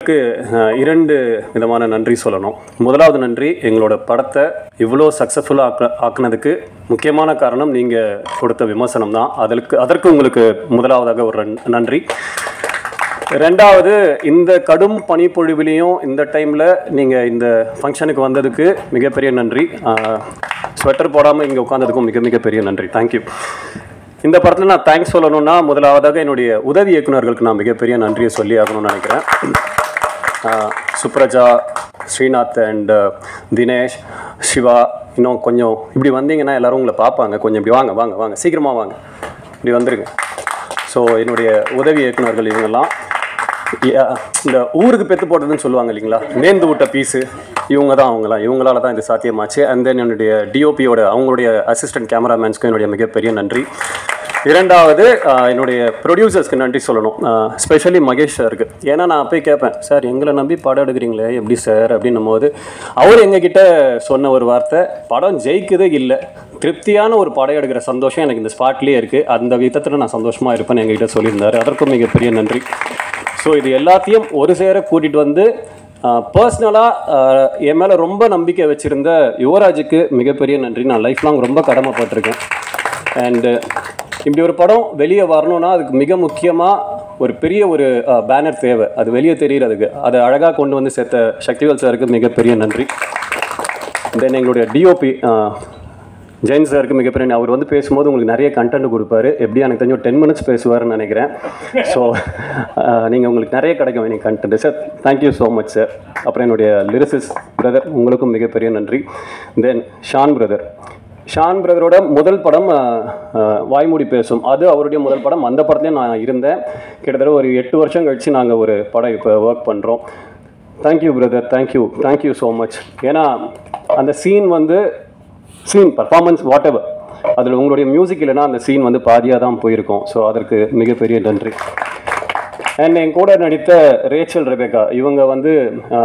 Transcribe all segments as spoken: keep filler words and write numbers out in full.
இரண்டு விதமான நன்றி சொல்லணும். முதலாவது நன்றி, எங்களோட படத்தை இவ்வளோ சக்ஸஸ்ஃபுல்லாக ஆக்க ஆக்குனதுக்கு முக்கியமான காரணம் நீங்கள் கொடுத்த விமர்சனம் தான். அதற்கு அதற்கு உங்களுக்கு முதலாவதாக ஒரு நன்றி. ரெண்டாவது, இந்த கடும் பனிப்பொழிவிலையும் இந்த டைமில் நீங்கள் இந்த ஃபங்க்ஷனுக்கு வந்ததுக்கு மிகப்பெரிய நன்றி. ஸ்வெட்டர் போடாமல் இங்கே உட்காந்ததுக்கும் மிக மிகப்பெரிய நன்றி. தேங்க்யூ. இந்த படத்தில் நான் தேங்க்ஸ் சொல்லணும்னா முதலாவதாக என்னுடைய உதவி இயக்குநர்களுக்கு நான் மிகப்பெரிய நன்றியை சொல்லி ஆகணும்னு நினைக்கிறேன். சுப்ரஜா, ஸ்ரீநாத் அண்ட் தினேஷ், சிவா. இன்னும் கொஞ்சம் இப்படி வந்தீங்கன்னா எல்லோரும் உங்களை பார்ப்பாங்க. கொஞ்சம் இப்படி வாங்க வாங்க வாங்க சீக்கிரமாக வாங்க, இப்படி வந்துருங்க. ஸோ என்னுடைய உதவி இயக்குநர்கள் இவங்கெல்லாம் இந்த ஊருக்கு பெற்று போட்டதுன்னு சொல்லுவாங்க இல்லைங்களா, நேர்ந்து விட்ட பீஸு, இவங்க தான் அவங்களாம் இவங்களால தான் இது சாத்தியமாச்சு. அண்ட் தென் என்னுடைய டிஓபியோட அவங்களுடைய அசிஸ்டன்ட் கேமராமேன்ஸ்க்கும் என்னுடைய மிகப்பெரிய நன்றி. இரண்டாவது, என்னுடைய ப்ரொடியூசர்ஸ்க்கு நன்றி சொல்லணும், ஸ்பெஷலி மகேஷ் சாருக்கு. ஏன்னா நான் போய் கேட்பேன், சார் எங்களை நம்பி படம் எடுக்கிறீங்களே எப்படி சார் அப்படின்னும் போது அவர் எங்ககிட்ட சொன்ன ஒரு வார்த்தை, படம் ஜெயிக்குதே இல்லை, திருப்தியான ஒரு படம் எடுக்கிற சந்தோஷம் எனக்கு இந்த ஸ்பாட்லேயே இருக்குது, அந்த விதத்தில் நான் சந்தோஷமாக இருப்பேன்னு எங்ககிட்ட சொல்லியிருந்தார். அதற்கும் மிகப்பெரிய நன்றி. ஸோ இது எல்லாத்தையும் ஒரு சேர கூட்டிகிட்டு வந்து பர்சனலாக என் மேலே ரொம்ப நம்பிக்கை வச்சுருந்த யுவராஜுக்கு மிகப்பெரிய நன்றி. நான் லைஃப் லாங் ரொம்ப கடமைப்பட்டிருக்கேன். அண்டு இப்படி ஒரு படம் வெளியே வரணும்னா அதுக்கு மிக முக்கியமாக ஒரு பெரிய ஒரு பேனர் தேவை, அது வெளியே தெரியுறதுக்கு. அதை அழகாக கொண்டு வந்து சேர்த்த சக்திவேல் சாருக்கு மிகப்பெரிய நன்றி. தென் எங்களுடைய டிஓபி ஜெயின் சாருக்கு மிகப்பெரிய, அவர் வந்து பேசும்போது உங்களுக்கு நிறைய கண்டென்ட் கொடுப்பாரு. எப்படியும் எனக்கு தெரிஞ்ச ஒரு டென் மினிட்ஸ் பேசுவார்னு நினைக்கிறேன். ஸோ நீங்கள் உங்களுக்கு நிறைய கிடைக்கும் எனக்கு content. Sir thank you so much sir. அப்புறம் என்னுடைய லிரிசிஸ் பிரதர், உங்களுக்கும் மிகப்பெரிய நன்றி. தென் ஷான் பிரதர், ஷான் பிரதரோட முதல் படம் வாய்மூடி பேசும், அது அவருடைய முதல் படம். அந்த படத்துலேயும் நான் இருந்தேன். கிட்டத்தட்ட ஒரு எட்டு வருஷம் கழித்து நாங்கள் ஒரு படம் இப்போ ஒர்க் பண்ணுறோம். Thank you brother, thank you thank you so much. ஏன்னா அந்த சீன் வந்து சீன் பர்ஃபார்மன்ஸ் வாட் எவர், அதில் உங்களுடைய மியூசிக் இல்லைன்னா அந்த சீன் வந்து பாதியாக தான் போயிருக்கும். ஸோ அதற்கு மிகப்பெரிய நன்றி. அண்ட் என் கூட நடித்த ரேச்சல், ரெபேக்கா, இவங்க வந்து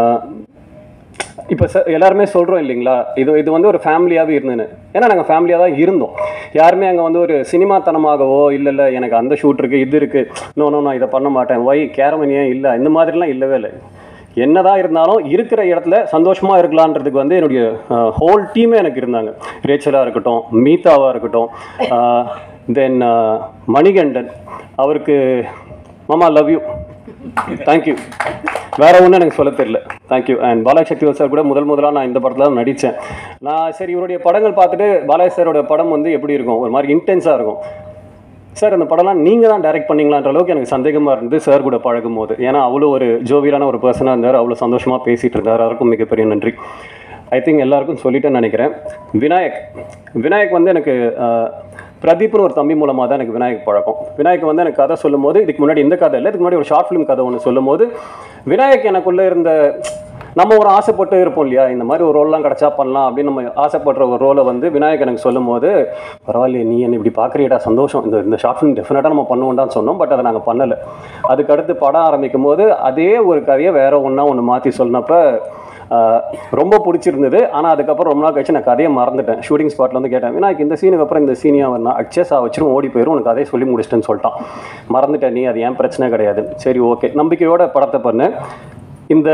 இப்போ ச எல்லாருமே சொல்கிறோம் இல்லைங்களா, இது இது வந்து ஒரு ஃபேமிலியாகவே இருந்தேன்னு. ஏன்னா நாங்கள் ஃபேமிலியாக தான் இருந்தோம். யாருமே அங்கே வந்து ஒரு சினிமாத்தனமாகவோ இல்லை இல்லை எனக்கு அந்த ஷூட் இருக்குது இது இருக்குது, நோ நோ நான் இதை பண்ண மாட்டேன், ஒய் கேரமனியே இல்லை, இந்த மாதிரிலாம் இல்லவே இல்லை. என்னதான் இருந்தாலும் இருக்கிற இடத்துல சந்தோஷமாக இருக்கலான்றதுக்கு வந்து என்னுடைய ஹோல் டீமே எனக்கு இருந்தாங்க. ரேச்சலாக இருக்கட்டும், மீதாவாக இருக்கட்டும், தென் மணிகண்டன், அவருக்கு மாமா லவ் யூ, தேங்க்யூ, வேறு ஒன்றும் எனக்கு சொல்ல தெரியல, thank you. And Balaji Sakthivel sir கூட முதல் முதலாக நான் இந்த படத்தில் தான் நடித்தேன். நான் சரி இவருடைய படங்கள் பார்த்துட்டு பாலாஜி சாரோட படம் வந்து எப்படி இருக்கும், ஒரு மாதிரி இன்டென்ஸாக இருக்கும். சார் அந்த படம்லாம் நீங்கள் தான் டைரக்ட் பண்ணிங்களான்ற அளவுக்கு எனக்கு சந்தேகமாக இருந்தது சார் கூட பழகும் போது. ஏன்னா அவ்வளோ ஒரு ஜோவியலான ஒரு பர்சனாக இருந்தார், அவ்வளோ சந்தோஷமாக பேசிகிட்டு இருந்தார். அதற்கும் மிகப்பெரிய நன்றி. ஐ திங்க் எல்லாருக்கும் சொல்லிட்டேன்னு நினைக்கிறேன். விநாயக், விநாயக் வந்து எனக்கு பிரதீப்னு ஒரு தம்பி மூலமாக தான் எனக்கு விநாயக் பழக்கம். விநாயக் வந்து எனக்கு கதை சொல்லும் போது, இதுக்கு முன்னாடி இந்த கதை இல்லை, இதுக்கு முன்னாடி ஒரு ஷார்ட் ஃபிலிம் கதை ஒன்று சொல்லும் போது விநாயக் எனக்குள்ளே இருந்த, நம்ம ஒரு ஆசைப்பட்டு இருப்போம் இல்லையா, இந்த மாதிரி ஒரு ரோல்லாம் கிடச்சா பண்ணலாம் அப்படின்னு நம்ம ஆசைப்படுற ஒரு ரோலை வந்து விநாயக் எனக்கு சொல்லும் போது, பரவாயில்ல நீ என்ன இப்படி பார்க்குறியடா, சந்தோஷம், இந்த இந்த ஷார்ட் ஃபிலிம் டெஃபினட்டாக நம்ம பண்ணுவோம்டான்னு சொன்னோம். பட் அதை நாங்கள் பண்ணலை. அதுக்கடுத்து படம் ஆரம்பிக்கும் போது அதே ஒரு கதையை வேறு ஒன்றா ஒன்று மாற்றி சொன்னப்போ ரொம்ப பிடிச்சிருந்தது. ஆனால் அதுக்கப்புறம் ரொம்ப நாள் கழிச்சு நான் கதையை மறந்துட்டேன். ஷூட்டிங் ஸ்பாட்டில் வந்து கேட்டேன், விநாயக் இந்த சீனுக்கு அப்புறம் இந்த சீனியாக வரணும், அட்சஸாக வச்சிரும் ஓடி போயிடும், உனக்கு கதையை சொல்லி முடிச்சிட்டேன்னு சொல்லிட்டான். மறந்துட்டேன் நீ, அது ஏன் பிரச்சனை கிடையாது, சரி ஓகே நம்பிக்கையோட படத்தை பண்ணு. இந்த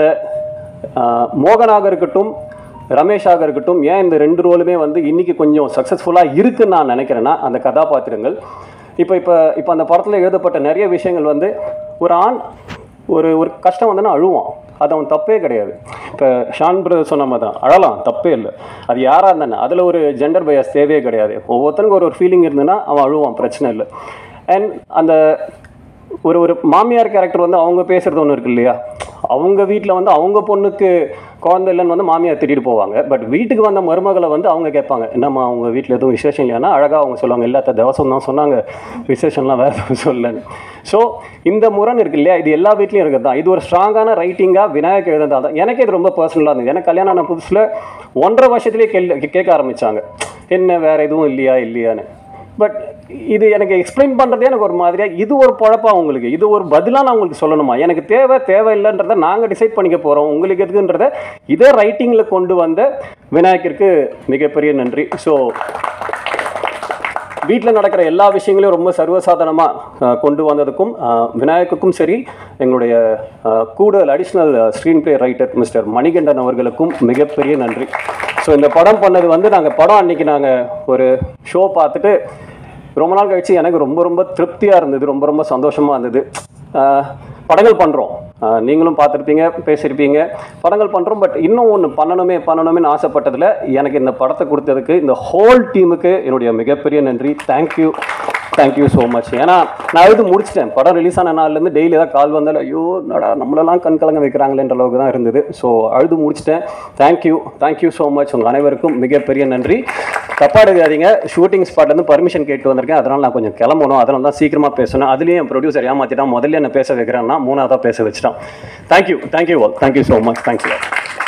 மோகனாக இருக்கட்டும், ரமேஷாக இருக்கட்டும், ஏன் இந்த ரெண்டு ரோலுமே வந்து இன்றைக்கி கொஞ்சம் சக்ஸஸ்ஃபுல்லாக இருக்குதுன்னு நான் நினைக்கிறேன்னா அந்த கதாபாத்திரங்கள். இப்போ இப்போ இப்போ அந்த படத்தில் எழுதப்பட்ட நிறைய விஷயங்கள் வந்து ஒரு ஆண் ஒரு ஒரு கஷ்டம் வந்துன்னா அழுவான், அது அவன் தப்பே கிடையாது. இப்போ ஷான் பிரதர் சொன்ன மாதிரி தான், அழலாம் தப்பே இல்லை, அது யாராக இருந்தானே, அதில் ஒரு ஜெண்டர் பயாஸ் தேவையே கிடையாது. ஒவ்வொருத்தனுக்கு ஒரு ஒரு ஃபீலிங் இருந்ததுன்னா அவன் அழுவான், பிரச்சனை இல்லை. அண்ட் அந்த ஒரு ஒரு மாமியார் கேரக்டர் வந்து அவங்க பேசுகிறது ஒன்று இருக்கு இல்லையா, அவங்க வீட்டில் வந்து அவங்க பொண்ணுக்கு குழந்தை இல்லைன்னு வந்து மாமியார் திட்டிட்டு போவாங்க. பட் வீட்டுக்கு வந்த மருமகளை வந்து அவங்க கேட்பாங்க, என்னம்மா அவங்க வீட்டில் எதுவும் விசேஷம் இல்லையானா அழகாக அவங்க சொல்லுவாங்க, எல்லாத்த தவசம் தான் சொன்னாங்க, விசேஷம்லாம் வேறு எதுவும் சொல்லலைன்னு. ஸோ இந்த முரண் இருக்கு இல்லையா, இது எல்லா வீட்லையும் இருக்கிறது தான். இது ஒரு ஸ்ட்ராங்கான ரைட்டிங்காக விநாயக் எழுதுனதால் தான் எனக்கு இது ரொம்ப பர்சனலாக இருந்தது. எனக்கு கல்யாணம் ஆன புதுசில் ஒன்றரை வருஷத்துலேயே கேள்வி கேட்க ஆரம்பித்தாங்க, என்ன வேறு எதுவும் இல்லையா இல்லையான்னு. பட் இது எனக்கு எக்ஸ்பிளைன் பண்ணுறதே எனக்கு ஒரு மாதிரியாக, இது ஒரு பொழப்பா உங்களுக்கு, இது ஒரு பதிலாக நான் உங்களுக்கு சொல்லணுமா, எனக்கு தேவை தேவை இல்லைன்றதை நாங்கள் டிசைட் பண்ணிக்க போகிறோம், உங்களுக்கு எதுக்குன்றதை இதே ரைட்டிங்கில் கொண்டு வந்த விநாயக்கிற்கு மிகப்பெரிய நன்றி. ஸோ வீட்டில் நடக்கிற எல்லா விஷயங்களையும் ரொம்ப சர்வசாதாரணமாக கொண்டு வந்ததுக்கும் விநாயக்குக்கும் சரி, எங்களுடைய கூடுதல் additional screenplay writer mister Manikandan அவர்களுக்கும் மிகப்பெரிய நன்றி. ஸோ இந்த படம் பண்ணது வந்து நாங்கள் படம் அன்றைக்கி நாங்கள் ஒரு ஷோ பார்த்துட்டு ரொம்ப நாள் கழிச்சு எனக்கு ரொம்ப ரொம்ப திருப்தியாக இருந்தது, ரொம்ப ரொம்ப சந்தோஷமாக இருந்தது. படங்கள் பண்ணுறோம், நீங்களும் பார்த்துருப்பீங்க, பேசியிருப்பீங்க, படங்கள் பண்ணுறோம். பட் இன்னும் ஒன்று பண்ணணுமே பண்ணணுமேனு ஆசைப்பட்டதில் எனக்கு இந்த படத்தை கொடுத்ததுக்கு இந்த ஹோல் டீமுக்கு என்னுடைய மிகப்பெரிய நன்றி. Thank you thank you so much. ஏன்னா நான் எழுதி முடிச்சிட்டேன். படம் ரிலீஸ் ஆன நாள்லேருந்து டெய்லி ஏதாவது கால் வந்தாலும் ஐயோ நடா நம்மளெல்லாம் கண் கலங்க வைக்கிறாங்களேன்ற அளவுக்கு தான் இருந்தது. ஸோ அழுது முடிச்சிட்டேன். Thank you thank you so much. உங்கள் அனைவருக்கும் மிகப்பெரிய நன்றி. தப்பாக எடுக்காதீங்க, ஷூட்டிங் ஸ்பாட்லேருந்து பர்மிஷன் கேட்டு வந்திருக்கேன், அதனால் நான் கொஞ்சம் கிளம்பணும், அதனால தான் சீக்கிரமாக பேசணும். அதுலேயும் என் ப்ரொடியூசர் ஏமாற்றிட்டான், முதல்ல என்ன பேச வைக்கிறேன்னா மூணாவதாக பேச வச்சுட்டான். Thank you thank you all, thank you so much, thank you.